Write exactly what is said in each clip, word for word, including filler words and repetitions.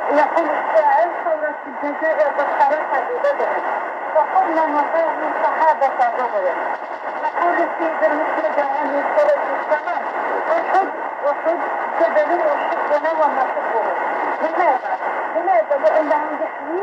يقول الشاعر: ثورة الجزائر بالطريقة ببدر، وقلنا نقاضي صحابة بدر. يقول السيد المسند عليه الصلاة والسلام: أحد أحد جبل يحبنا ونحبه. لماذا؟ لماذا؟ لأنهم يحمي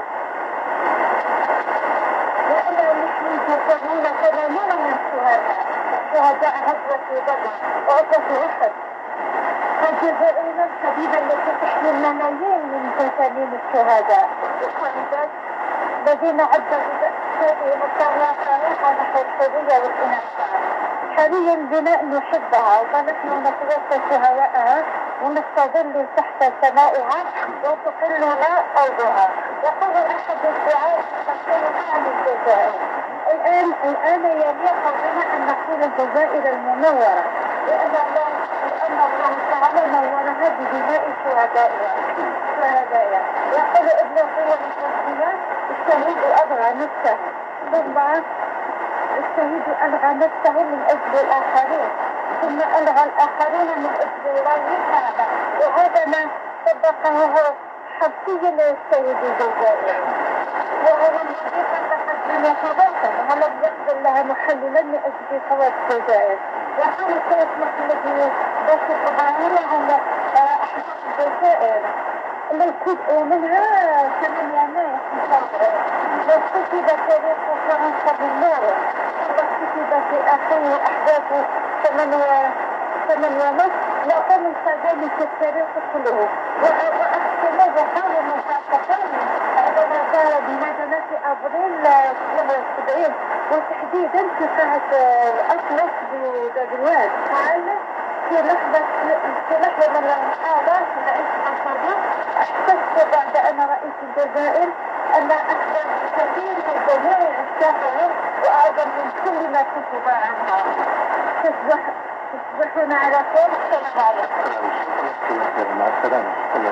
لأنهم يحمي يسمون ثمانين من الشهداء شهداء غزوة بدر وغزوة أحد. فالجزائر الحبيبة التي تحمي الملايين من تساليم الشهداء والشهداء الذين عبروا بأسفارهم الطريقة نحو الحرية والإنسان. حري بنا أن نحبها ونحن نتوسط هواءها ونستظل تحت سمائها وتقلنا أرضها. يقول أحد الدعاة عن الجزائر: الآن الآن يليق بنا أن نقول الجزائر المنورة، لأن الله لأن الله تعالى نورها بدماء شهدائها. شهدائها يقول ابن القيم الجوزية: الشهيد ألغى نفسه ثم الشهيد ألغى نفسه من أجل الآخرين، ثم ألغى الآخرين من أجل الله تعالى. وهذا ما طبقه حرفيا السيد الجزائري، وهو الذي طبقت بمتواصل ولم يقبل لها محللا من أجل ثواب الجزائر. يقول الشيخ محمد باشر إبراهيم: هم أحداث الجزائر التي منها ثمانية يناير وكتب تاريخ فرنسا بالنور، وكتب في آخره أحداث ثمانية ثمانية نصف، وكان كذلك التاريخ كله. وأحسن بحاول المحققين عندما دار بمدينة أبريل اثنين وسبعين وتحديدا في قاعة الأطلس بدروان، قال: في لحظة في لحظة من اللحظات نعيش الصديق احسست بعد أن رئيس الجزائر أن أكبر كثير من الجزائر الشافعي وأعظم من كل ما كتب عنها. تصبح تصبحون على خير. السلام عليكم. مع السلامة.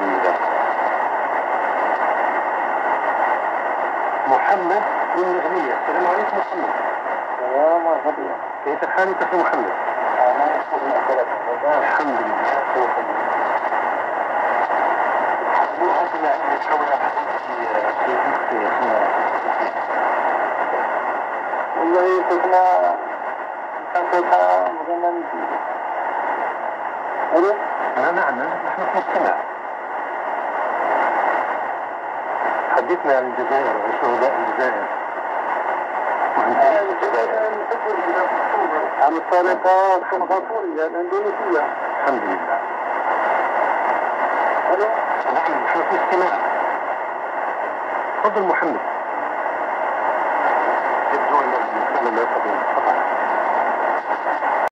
محمد من الأغنية. السلام عليكم محمد. السلام عليكم. كيف الحال أنت أخي محمد؟ الحمد لله. مو عندنا عندنا حول حديثي والله كنا كنا مجنن. ألو؟ أنا نعم نحن في السماء. حدثنا عن الجزائر وعن شهداء الجزائر. عن الطريقة السنغافورية الإندونيسية. الحمد لله. ألو؟ نعم نحن في السماء. تفضل محمد.